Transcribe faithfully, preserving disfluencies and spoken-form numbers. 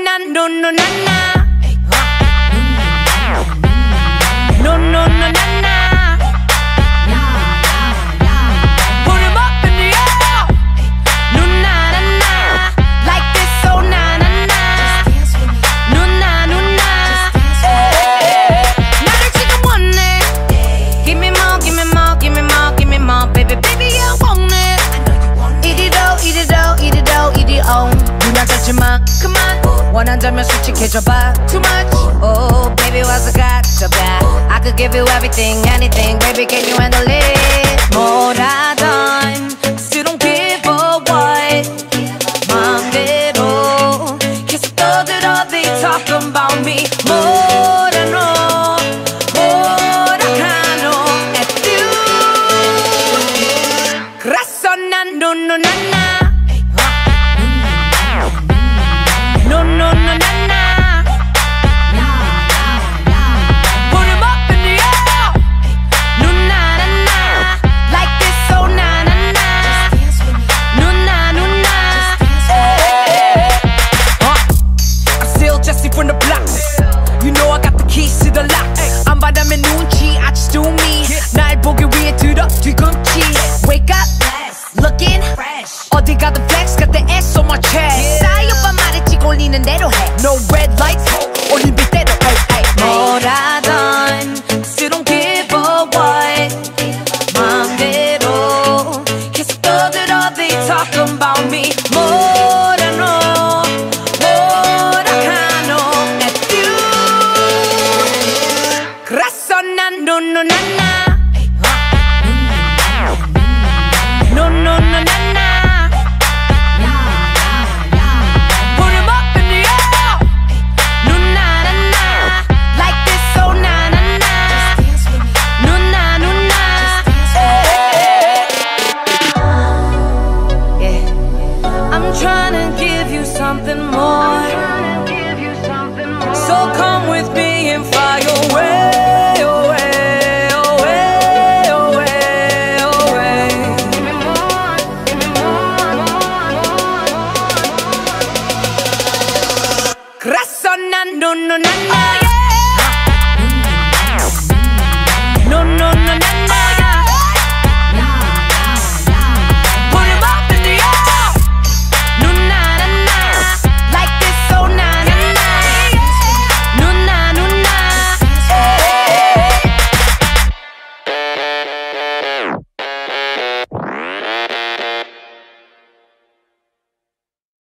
난 no no na na. No no no na na. Put 'em up in the air. No na na na. Like this so na na na. No na no na. 나를 지금 원해. Give me more, give me more, give me more, give me more, baby, baby, I want it. Eat it all, eat it all, eat it all, eat it all. 눈 닫지 마, come on. 원한다면 솔직해져봐. Too much, oh baby 와서 가져봐. I could give you everything, anything, baby can you handle it? 뭐라던 still don't give a what. 마음대로 계속 떠들어 they talk about me. 뭐라 너 뭐라 하노 at you. 그래서 난 no no na na. No, no, no, na, na. Put 'em up in the air. No, na, na, na. Like this, so na, na, na. No, na, no, na. Uh, I'm still Jesse from the block. You know I got the keys to the lock. 안 받으면 눈치, I just do me. 날 보기 위해 들어 뒤꿈치. Wake up, looking fresh. 어디 가든 flex, got the ass on my chest. 싸이 오빠 말했지 걸리는 대로 해. No red lights, 올림픽 대로. 뭐라던 still don't give a what. 마음대로 계속 떠들어 they talk about me. 뭐라 너 뭐라 하노 at you. 그래서 난 no no na na. No no no na na. Put 'em up in the air. No na na na. Like this so na na na. No na no na. Yeah. I'm trying to give you something more. So come with me and fly away, away, away, away, away. Give me more, give me more, more, more. 그래서 난 no no na na.